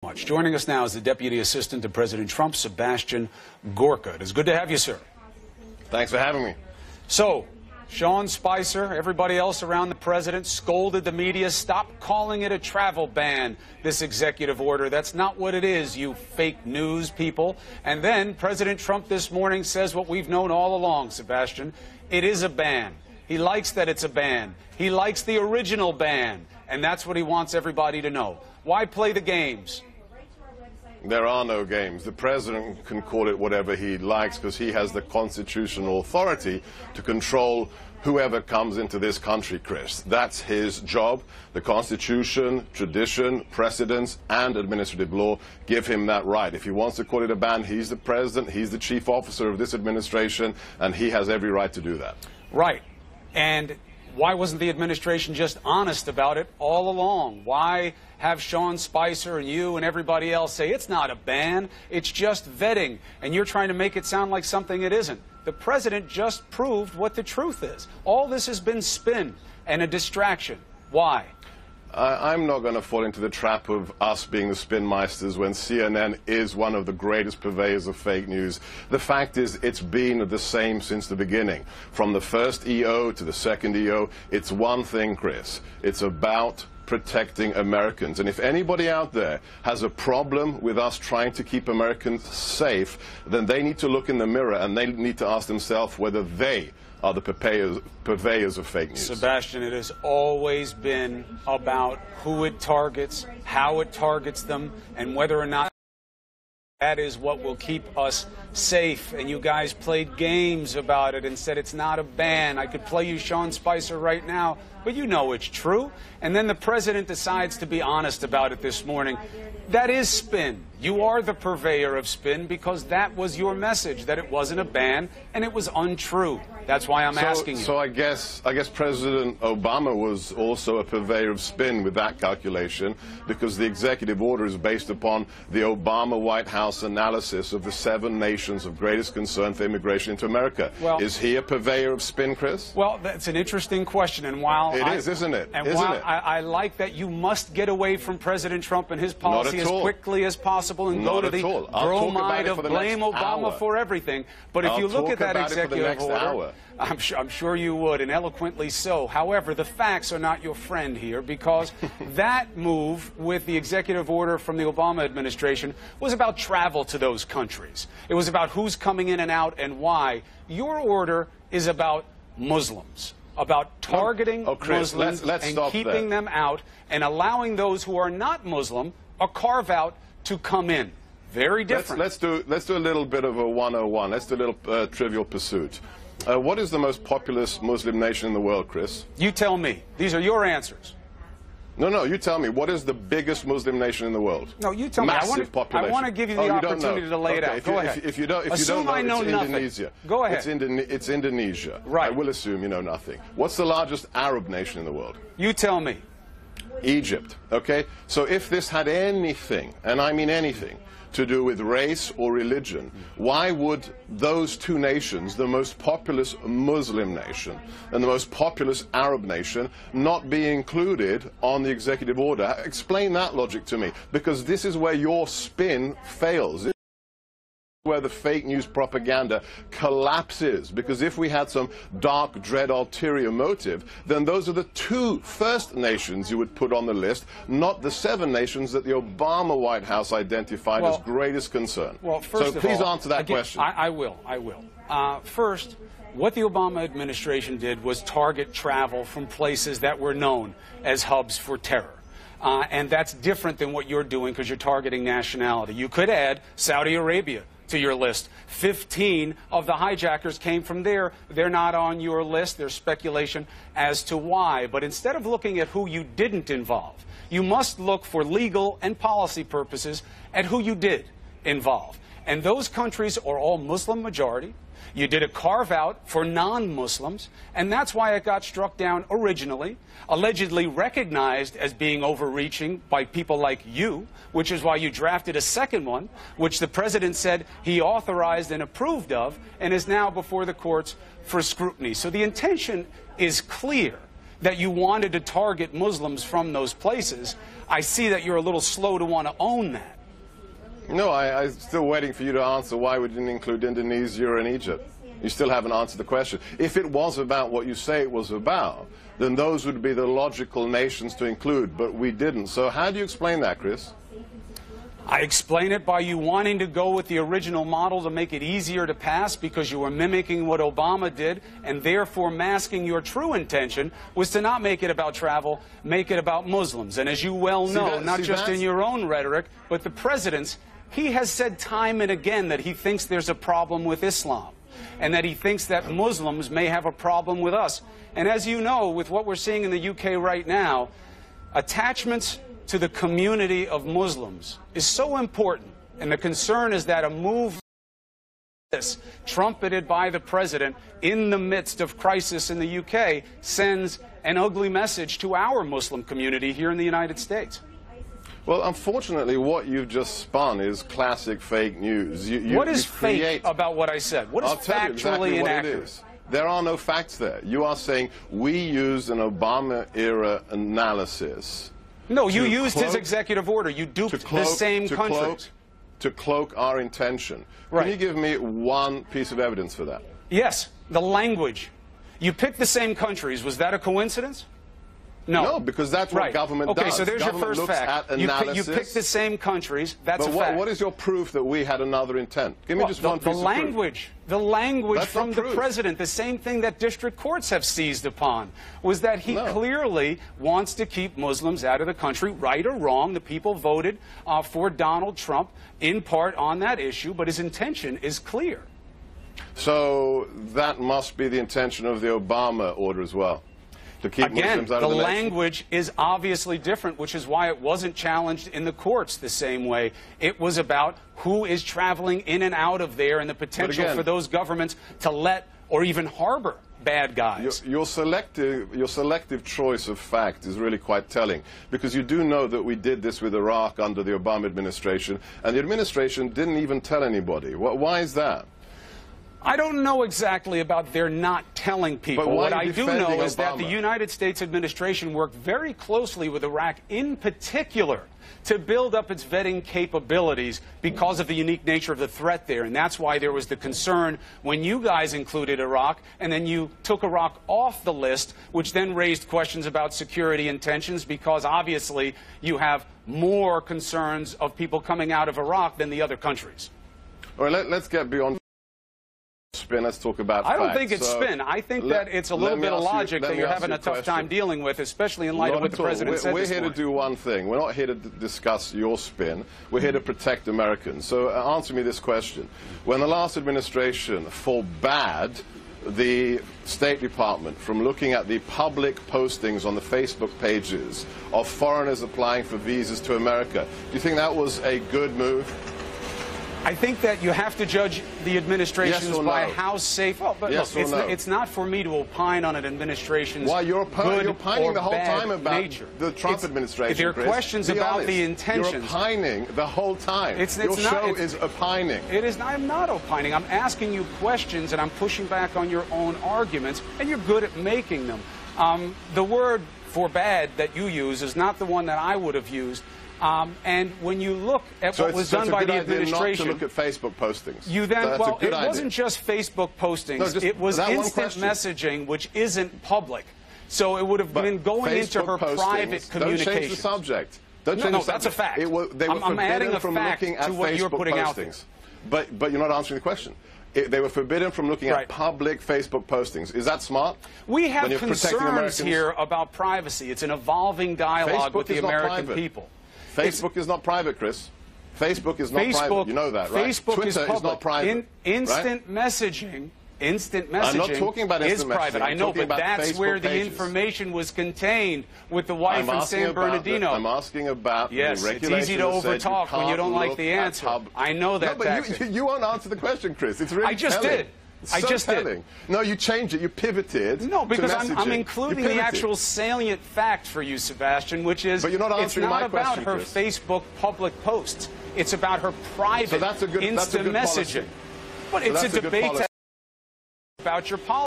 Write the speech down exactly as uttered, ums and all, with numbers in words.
Much. Joining us now is the Deputy Assistant to President Trump, Sebastian Gorka. It is good to have you, sir. Thanks for having me. So, Sean Spicer, everybody else around the president scolded the media. Stop calling it a travel ban, this executive order. That's not what it is, you fake news people. And then President Trump this morning says what we've known all along, Sebastian. It is a ban. He likes that it's a ban. He likes the original ban. And that's what he wants everybody to know. Why play the games? There are no games. The president can call it whatever he likes because he has the constitutional authority to control whoever comes into this country, Chris. That's his job. The Constitution, tradition, precedents, and administrative law give him that right. If he wants to call it a ban, he's the president, he's the chief officer of this administration, and he has every right to do that. Right. And why wasn't the administration just honest about it all along? Why have Sean Spicer and you and everybody else say it's not a ban, it's just vetting, and you're trying to make it sound like something it isn't? The president just proved what the truth is. All this has been spin and a distraction. Why? I, I'm not going to fall into the trap of us being the spin meisters when C N N is one of the greatest purveyors of fake news. The fact is, it's been the same since the beginning. From the first E O to the second E O, it's one thing, Chris. It's about protecting Americans. And if anybody out there has a problem with us trying to keep Americans safe, then they need to look in the mirror and they need to ask themselves whether they are the purveyors, purveyors of fake news. Sebastian, it has always been about who it targets, how it targets them, and whether or not that is what will keep us safe. And you guys played games about it and said it's not a ban. I could play you Sean Spicer right now, but you know it's true. And then the president decides to be honest about it this morning. That is spin. You are the purveyor of spin because that was your message, that it wasn't a ban and it was untrue. That's why I'm so, asking you. So I guess I guess President Obama was also a purveyor of spin with that calculation, because the executive order is based upon the Obama White House analysis of the seven nations of greatest concern for immigration into America. Well, is he a purveyor of spin, Chris? Well, that's an interesting question. And while it I, is, isn't it? And isn't while it? I, I like that you must get away from President Trump and his policy as all. quickly as possible and Not go to at the all. I'll bromide of blame Obama hour. for everything. But if I'll you look talk at that about executive it for the next order, hour. I'm sure, I'm sure you would, and eloquently so. However, the facts are not your friend here, because that move with the executive order from the Obama administration was about travel to those countries. It was about who's coming in and out and why. Your order is about Muslims, about targeting oh, Chris, Muslims let's, let's and keeping there. them out and allowing those who are not Muslim a carve-out to come in. Very different. Let's, let's, do, let's do a little bit of a one oh one. Let's do a little uh, trivial pursuit. Uh, what is the most populous Muslim nation in the world, Chris? You tell me. These are your answers. No, no, you tell me. What is the biggest Muslim nation in the world? No, you tell Massive me. I want, population. I want to give you the oh, opportunity you to lay okay, it out. If Go you, ahead. If, if you don't, if assume you don't know, I know it's nothing. Indonesia. Go ahead. It's, Indone it's Indonesia. Right. I will assume you know nothing. What's the largest Arab nation in the world? You tell me. Egypt. Okay? So if this had anything, and I mean anything, to do with race or religion, why would those two nations, the most populous Muslim nation and the most populous Arab nation, not be included on the executive order? Explain that logic to me, because this is where your spin fails. Where the fake news propaganda collapses, because if we had some dark, dread, ulterior motive, then those are the two first nations you would put on the list, not the seven nations that the Obama White House identified well, as greatest concern. Well, first so of please all, answer that again, question. I, I will. I will. Uh, first, what the Obama administration did was target travel from places that were known as hubs for terror. Uh, and that's different than what you're doing, because you're targeting nationality. You could add Saudi Arabia to your list. fifteen of the hijackers came from there. They're not on your list. There's speculation as to why. But instead of looking at who you didn't involve, you must look for legal and policy purposes at who you did involve. And those countries are all Muslim majority. You did a carve-out for non-Muslims, and that's why it got struck down originally, allegedly recognized as being overreaching by people like you, which is why you drafted a second one, which the president said he authorized and approved of, and is now before the courts for scrutiny. So the intention is clear. that you wanted to target Muslims from those places, I see that you're a little slow to want to own that. No, I, I'm still waiting for you to answer why we didn't include Indonesia and Egypt. You still haven't answered the question. If it was about what you say it was about, then those would be the logical nations to include, but we didn't. So how do you explain that, Chris? I explain it by you wanting to go with the original model to make it easier to pass because you were mimicking what Obama did, and therefore masking your true intention was to not make it about travel, make it about Muslims. And as you well know, that, not just that's... in your own rhetoric, but the president's, he has said time and again that he thinks there's a problem with Islam and that he thinks that Muslims may have a problem with us. And as you know, with what we're seeing in the U K right now, attachments to the community of Muslims is so important, and the concern is that a move like this, trumpeted by the president in the midst of crisis in the U K, sends an ugly message to our Muslim community here in the United States. Well, unfortunately, what you've just spun is classic fake news. You, you, what is you create... fake about what I said? What is I'll tell factually you exactly inaccurate? What it is. There are no facts there. You are saying we used an Obama-era analysis. No, you used cloak, his executive order. You duped cloak, the same to countries. Cloak, to cloak our intention. Right. Can you give me one piece of evidence for that? Yes, the language. You picked the same countries. Was that a coincidence? No. No, because that's what right. government okay, does. Okay, so there's government your first looks fact. At you, analysis, you picked the same countries. That's but a what, fact. what is your proof that we had another intent? Give me well, just the, one the piece language, of proof. The language That's from not the proof. president, the same thing that district courts have seized upon, was that he no. clearly wants to keep Muslims out of the country, right or wrong. The people voted uh, for Donald Trump in part on that issue, but his intention is clear. So that must be the intention of the Obama order as well. To keep Again, Muslims out the of the language is obviously different, which is why it wasn't challenged in the courts the same way. It was about who is traveling in and out of there and the potential again, for those governments to let or even harbor bad guys. Your, your, selective, your selective choice of fact is really quite telling, because you do know that we did this with Iraq under the Obama administration, and the administration didn't even tell anybody. Why is that? I don't know exactly about their not telling people. But why what are you I do defending know is that Obama? the United States administration worked very closely with Iraq in particular to build up its vetting capabilities because of the unique nature of the threat there. And that's why there was the concern when you guys included Iraq, and then you took Iraq off the list, which then raised questions about security intentions, because obviously you have more concerns of people coming out of Iraq than the other countries. All right, let, let's get beyond spin. Let's talk about I don't facts. think it's so spin. I think let, that it's a little bit of logic you, that you're having a tough question. time dealing with, especially in light Not of what the all. president we're, said We're this here morning. to do one thing. We're not here to d discuss your spin. We're here to protect Americans. So uh, answer me this question. When the last administration forbade the State Department from looking at the public postings on the Facebook pages of foreigners applying for visas to America, do you think that was a good move? I think that you have to judge the administrations yes by no? how safe. Oh, but yes look, it's, no? not, it's not for me to opine on an administration's Why you're, good you're pining or the whole bad time about nature. the Trump it's, administration. There are Chris. questions Be about honest. the intentions. You're opining the whole time. It's, it's your not, show it's, is opining. It is. I'm not opining. I'm asking you questions, and I'm pushing back on your own arguments, and you're good at making them. Um, the word forbade that you use is not the one that I would have used. Um, and when you look at so what was so done by the administration, not to look at Facebook postings. You then, That's well, a good it idea. wasn't just Facebook postings. No, just it was instant messaging, which isn't public. So it would have but been going Facebook into her postings, private communications. Don't change the subject. Don't no, change no, the that's a subject. fact. It was, they were I'm, I'm adding a from fact looking at to what Facebook you're putting postings. out there. But, but you're not answering the question. It, they were forbidden from looking right. at public Facebook postings. Is that smart? We have when you're concerns here about privacy. It's an evolving dialogue Facebook with the is not American private. people. Facebook it's, is not private, Chris. Facebook is not Facebook, private. You know that, right? Facebook Twitter is, public. is not private. In, instant right? messaging. Instant messaging I'm not talking about is instant private. messaging. I know, talking but about that's Facebook where the pages. information was contained with the wife in San Bernardino. The, I'm asking about yes, the regulation. It's easy to overtalk you when you don't like the answer. Pub... I know that. No, but you, you won't answer the question, Chris. It's really I just telling. did. It's I so just telling. did. No, you changed it. You pivoted. No, because to I'm, I'm including the actual salient fact for you, Sebastian, which is but you're not it's not my about question, her Chris. Facebook public posts. It's about her private so that's a good, instant that's a good messaging. Policy. But so it's that's a a debate policy. about your policy.